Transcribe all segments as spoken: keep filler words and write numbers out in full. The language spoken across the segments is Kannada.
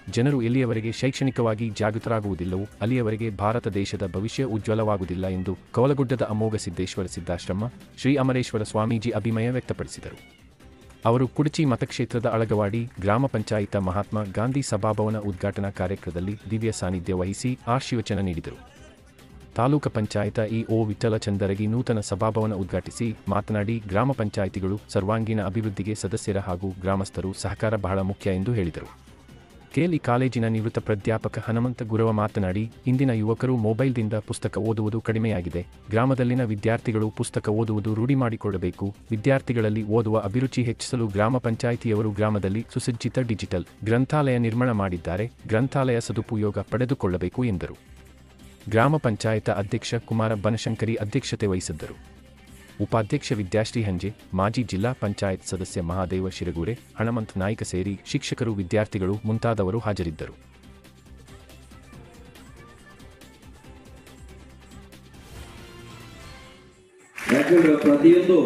ಜನರು ಎಲ್ಲಿಯವರೆಗೆ ಶೈಕ್ಷಣಿಕವಾಗಿ ಜಾಗೃತರಾಗುವುದಿಲ್ಲವೋ ಅಲ್ಲಿಯವರೆಗೆ ಭಾರತ ದೇಶದ ಭವಿಷ್ಯ ಉಜ್ವಲವಾಗುವುದಿಲ್ಲ ಎಂದು ಕವಲಗುಡ್ಡದ ಅಮೋಘ ಸಿದ್ದೇಶ್ವರ ಸಿದ್ದಾಶ್ರಮ ಶ್ರೀ ಅಮರೇಶ್ವರ ಸ್ವಾಮೀಜಿ ಅಭಿಮತ ವ್ಯಕ್ತಪಡಿಸಿದರು. ಅವರು ಕುಡಚಿ ಮತಕ್ಷೇತ್ರದ ಅಳಗವಾಡಿ ಗ್ರಾಮ ಪಂಚಾಯಿತ ಮಹಾತ್ಮ ಗಾಂಧಿ ಸಭಾಭವನ ಉದ್ಘಾಟನಾ ಕಾರ್ಯಕ್ರಮದಲ್ಲಿ ದಿವ್ಯ ಸಾನ್ನಿಧ್ಯ ವಹಿಸಿ ಆಶೀರ್ವಚನ ನೀಡಿದರು. ತಾಲೂಕು ಪಂಚಾಯತ ಇಒ ವಿಠಲ ಚಂದರಗಿ ನೂತನ ಸಭಾಭವನ ಉದ್ಘಾಟಿಸಿ ಮಾತನಾಡಿ, ಗ್ರಾಮ ಪಂಚಾಯಿತಿಗಳು ಸರ್ವಾಂಗೀಣ ಅಭಿವೃದ್ಧಿಗೆ ಸದಸ್ಯರ ಹಾಗೂ ಗ್ರಾಮಸ್ಥರು ಸಹಕಾರ ಬಹಳ ಮುಖ್ಯ ಎಂದು ಹೇಳಿದರು. ಕೆಎಲ್ಇ ಕಾಲೇಜಿನ ನಿವೃತ್ತ ಪ್ರಾಧ್ಯಾಪಕ ಹನುಮಂತ ಗುರವ ಮಾತನಾಡಿ, ಇಂದಿನ ಯುವಕರು ಮೊಬೈಲ್ದಿಂದ ಪುಸ್ತಕ ಓದುವುದು ಕಡಿಮೆಯಾಗಿದೆ. ಗ್ರಾಮದಲ್ಲಿನ ವಿದ್ಯಾರ್ಥಿಗಳು ಪುಸ್ತಕ ಓದುವುದು ರೂಢಿ ಮಾಡಿಕೊಳ್ಳಬೇಕು. ವಿದ್ಯಾರ್ಥಿಗಳಲ್ಲಿ ಓದುವ ಅಭಿರುಚಿ ಹೆಚ್ಚಿಸಲು ಗ್ರಾಮ ಪಂಚಾಯಿತಿಯವರು ಗ್ರಾಮದಲ್ಲಿ ಸುಸಜ್ಜಿತ ಡಿಜಿಟಲ್ ಗ್ರಂಥಾಲಯ ನಿರ್ಮಾಣ ಮಾಡಿದ್ದಾರೆ. ಗ್ರಂಥಾಲಯ ಸದುಪಯೋಗ ಪಡೆದುಕೊಳ್ಳಬೇಕು ಎಂದರು. ಗ್ರಾಮ ಪಂಚಾಯತ ಅಧ್ಯಕ್ಷ ಕುಮಾರ ಬನಶಂಕರಿ ಅಧ್ಯಕ್ಷತೆ ವಹಿಸಿದ್ದರು. ಉಪಾಧ್ಯಕ್ಷ ವಿದ್ಯಾಶ್ರೀ ಹಂಜೆ, ಮಾಜಿ ಜಿಲ್ಲಾ ಪಂಚಾಯತ್ ಸದಸ್ಯ ಮಹಾದೇವ ಶಿರಗೂರೆ, ಹಣಮಂತ ನಾಯ್ಕ ಸೇರಿ ಶಿಕ್ಷಕರು, ವಿದ್ಯಾರ್ಥಿಗಳು ಮುಂತಾದವರು ಹಾಜರಿದ್ದರು. ಯಾಕಂದ್ರೆ ಪ್ರತಿಯೊಂದು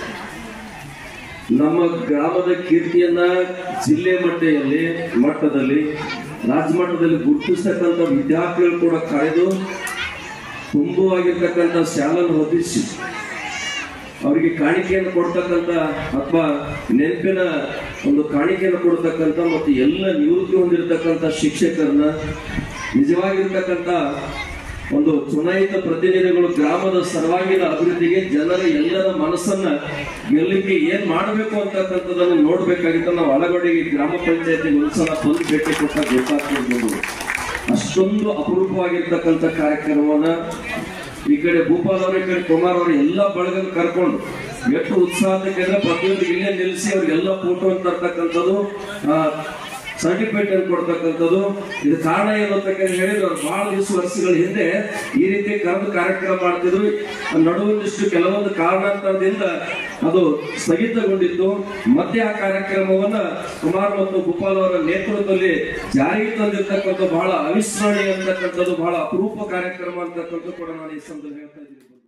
ನಮ್ಮ ಗ್ರಾಮದ ಕೀರ್ತಿಯನ್ನ ಜಿಲ್ಲೆ ಮಟ್ಟದಲ್ಲಿ ಮಟ್ಟದಲ್ಲಿ ರಾಜ್ಯ ಮಟ್ಟದಲ್ಲಿ ಗುರುತಿಸ್ತಕ್ಕಂಥ ವಿದ್ಯಾರ್ಥಿಗಳು ಕೂಡ ಕಳೆದು ತುಂಬವಾಗಿರ್ತಕ್ಕಂಥ ಶಾಲೆಯನ್ನು ಹೊದಿಸಿ ಅವರಿಗೆ ಕಾಣಿಕೆಯನ್ನು ಕೊಡ್ತಕ್ಕಂಥ ಅಥವಾ ನೆನಪಿನ ಒಂದು ಕಾಣಿಕೆಯನ್ನು ಕೊಡ್ತಕ್ಕಂಥ ಮತ್ತು ಎಲ್ಲ ನಿವೃತ್ತಿ ಹೊಂದಿರತಕ್ಕಂಥ ಶಿಕ್ಷಕರನ್ನ ನಿಜವಾಗಿರ್ತಕ್ಕಂಥ ಒಂದು ಚುನಾಯಿತ ಪ್ರತಿನಿಧಿಗಳು ಗ್ರಾಮದ ಸರ್ವಾಂಗೀಣ ಅಭಿವೃದ್ಧಿಗೆ ಜನರ ಎಲ್ಲರ ಮನಸ್ಸನ್ನ ಗೆಲ್ಲಲಿಕ್ಕೆ ಏನ್ ಮಾಡಬೇಕು ಅಂತಕ್ಕಂಥದ್ದನ್ನು ನೋಡ್ಬೇಕಾಗಿತ್ತು. ನಾವು ಅಳಗಡೆಗೆ ಗ್ರಾಮ ಪಂಚಾಯತಿಗೆ ಒಂದ್ಸಲ ಬಂದು ಭೇಟಿ ಕೊಟ್ಟಾಗ ಗೊತ್ತಾಗ್ತಿರ್ಬೋದು. ಅಷ್ಟೊಂದು ಅಪರೂಪವಾಗಿರ್ತಕ್ಕಂಥ ಕಾರ್ಯಕ್ರಮವನ್ನ ಈ ಕಡೆ ಭೂಪಾಲ್ ಅವರ ಈ ಕಡೆ ಕುಮಾರ್ ಅವರು ಎಲ್ಲ ಬಳಗದ ಕರ್ಕೊಂಡು ಎಷ್ಟು ಉತ್ಸಾಹಕ್ಕೆ ಪ್ರತಿಯೊಂದು ಇಲ್ಲೇ ನಿಲ್ಲಿಸಿ ಅವ್ರಿಗೆಲ್ಲ ಫೋಟೋ ಅಂತ ತರ್ತಕ್ಕಂಥದ್ದು, ಸರ್ಟಿಫಿಕೇಟ್ ಅನ್ನು ಕೊಡ್ತಕ್ಕಂಥದ್ದು. ಇದು ಕಾರಣ ಏನು ಅಂತ ಹೇಳಿದ್ರು, ಅವ್ರು ಬಹಳ ದಿವಸ ವರ್ಷಗಳ ಹಿಂದೆ ಈ ರೀತಿ ಕರೆದು ಕಾರ್ಯಕ್ರಮ ಮಾಡ್ತಿದ್ರು. ನಡುವೊಂದಿಷ್ಟು ಕೆಲವೊಂದು ಕಾರಣಾಂತರದಿಂದ ಅದು ಸ್ಥಗಿತಗೊಂಡಿತ್ತು. ಮತ್ತೆ ಆ ಕಾರ್ಯಕ್ರಮವನ್ನ ಕುಮಾರ್ ಮತ್ತು ಭೂಪಾಲ್ ಅವರ ನೇತೃತ್ವದಲ್ಲಿ ಜಾರಿಗೆ ತಂದಿರ್ತಕ್ಕಂಥ ಬಹಳ ಅವಿಸ್ಮರಣೀಯ ಅಂತಕ್ಕಂಥದ್ದು, ಬಹಳ ಅಪರೂಪ ಕಾರ್ಯಕ್ರಮ ಅಂತಕ್ಕಂಥದ್ದು ಕೂಡ ನಾನು ಈ ಸಂದರ್ಭದಲ್ಲಿ ಹೇಳ್ತಾ ಇದ್ದೀನಿ.